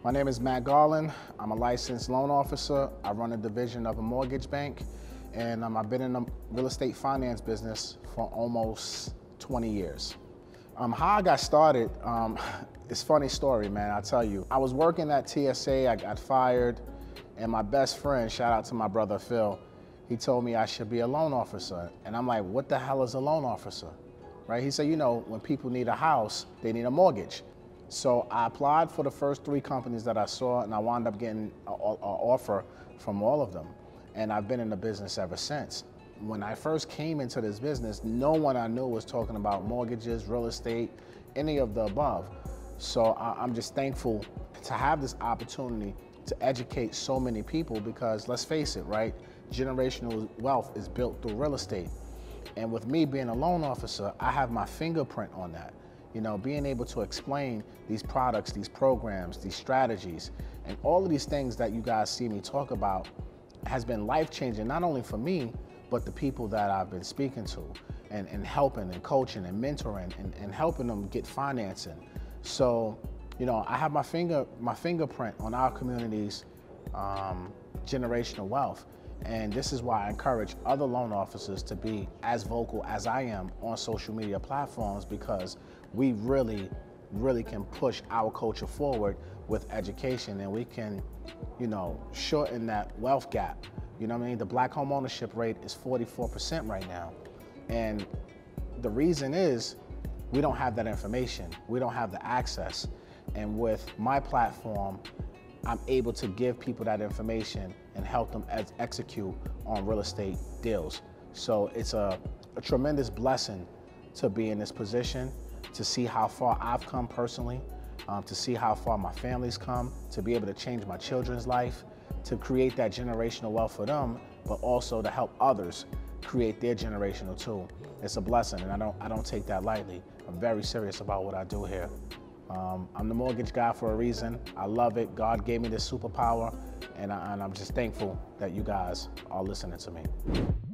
My name is Matt Garland. I'm a licensed loan officer. I run a division of a mortgage bank, and I've been in the real estate finance business for almost 20 years. How I got started, it's a funny story, man, I'll tell you. I was working at TSA, I got fired, and my best friend, shout out to my brother Phil, he told me I should be a loan officer. And I'm like, what the hell is a loan officer? Right? He said, you know, when people need a house, they need a mortgage. So I applied for the first 3 companies that I saw, and I wound up getting an offer from all of them. And I've been in the business ever since. When I first came into this business, no one I knew was talking about mortgages, real estate, any of the above. So I'm just thankful to have this opportunity to educate so many people, because let's face it, right? Generational wealth is built through real estate. And with me being a loan officer, I have my fingerprint on that. You know, being able to explain these products, these programs, these strategies, and all of these things that you guys see me talk about has been life-changing, not only for me, but the people that I've been speaking to, and helping and coaching and mentoring and helping them get financing. So, you know, I have my fingerprint on our community's generational wealth. And this is why I encourage other loan officers to be as vocal as I am on social media platforms, because we really can push our culture forward with education, and we can, you know, shorten that wealth gap. You know what I mean? The black home ownership rate is 44% right now. And the reason is we don't have that information. We don't have the access. And with my platform, I'm able to give people that information and help them execute on real estate deals. So it's a tremendous blessing to be in this position, to see how far I've come personally, to see how far my family's come, to be able to change my children's life, to create that generational wealth for them, but also to help others create their generational too. It's a blessing, and I don't take that lightly. I'm very serious about what I do here. I'm the mortgage guy for a reason. I love it. God gave me this superpower, and I'm just thankful that you guys are listening to me.